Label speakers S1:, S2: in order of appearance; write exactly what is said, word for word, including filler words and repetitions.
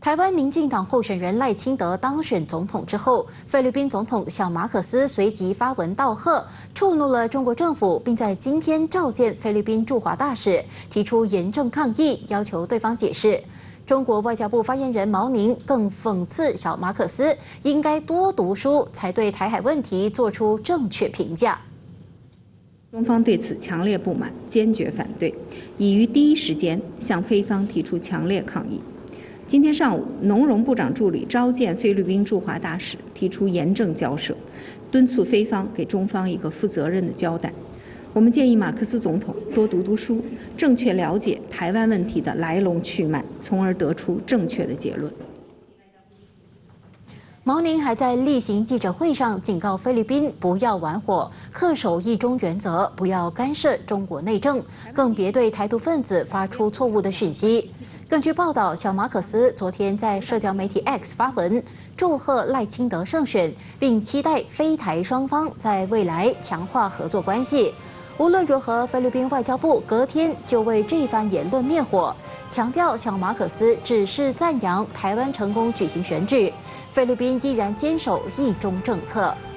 S1: 台湾民进党候选人赖清德当选总统之后，菲律宾总统小马可斯随即发文道贺，触怒了中国政府，并在今天召见菲律宾驻华大使，提出严正抗议，要求对方解释。中国外交部发言人毛宁更讽刺小马可斯应该多读书，才对台海问题做出正确评价。
S2: 中方对此强烈不满，坚决反对，已于第一时间向菲方提出强烈抗议。今天上午，农荣部长助理召见菲律宾驻华大使，提出严正交涉，敦促菲方给中方一个负责任的交代。我们建议马克思总统多读读书，正确了解台湾问题的来龙去脉，从而得出正确的结论。
S1: 毛宁还在例行记者会上警告菲律宾不要玩火，恪守一中原则，不要干涉中国内政，更别对台独分子发出错误的讯息。根据报道，小马可斯昨天在社交媒体 X 发文，祝贺赖清德胜选，并期待菲台双方在未来强化合作关系。无论如何，菲律宾外交部隔天就为这番言论灭火，强调小马可斯只是赞扬台湾成功举行选举。 菲律宾依然坚守一中政策。